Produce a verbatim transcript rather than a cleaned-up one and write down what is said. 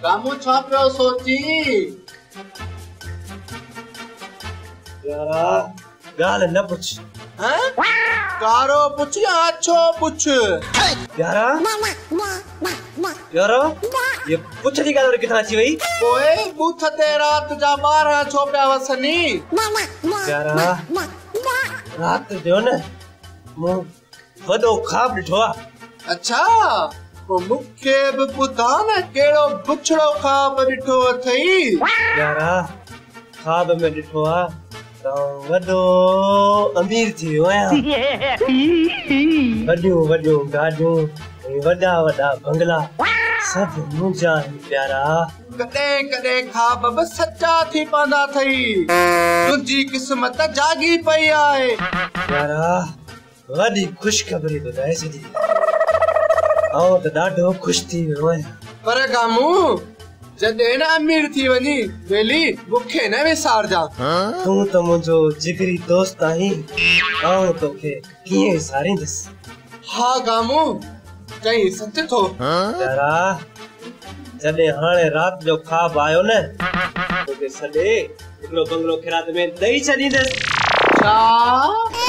गामू छा पियो सोची? यारा गाल न पुछ। हैं? कारो पुछ या अच्छो पुछ? यारा यारा ये पुछ दी गाल किथां अची वई? ओए बूथ ते रात जा बारह छो पिया वसनी? यारा रात जो न मु वडो ख्वाब ॾिठो आ। अच्छा तो मुखे भी ॿुधा न केड़ो बुछड़ो ख्वाब ॾिठो अथई? यारा ख्वाब में ॾिठो आ तो वडो अमीर थी वियो आहियां। वॾियूं वॾियूं गाॾियूं वॾा वॾा बंगला सब मुंहिंजा आहिनि प्यारा। कॾहिं कॾहिं ख्वाब बि सच्चा थी पवंदा अथई। तुंहिंजी क़िस्मत जागी पई आहे। यारा वॾी ख़ुशख़बरी ॿुधाए सॼी। आउं त ॾाढो ख़ुशि थी वियो आहियां। पर गामू जॾहिं न अमीर थी वञी वेली मूंखे न विसारजां। तूं त मुंहिंजो जिगरी दोस्त आहीं। आउं तोखे कीअं विसारींदुसि? हा गामू चई सच थो। यारा जॾहिं हाणे रात जो ख्वाब आयो न तोखे सॼे हिकिड़ो बंगलो खिरात में ॾेई छॾींदुसि। छा?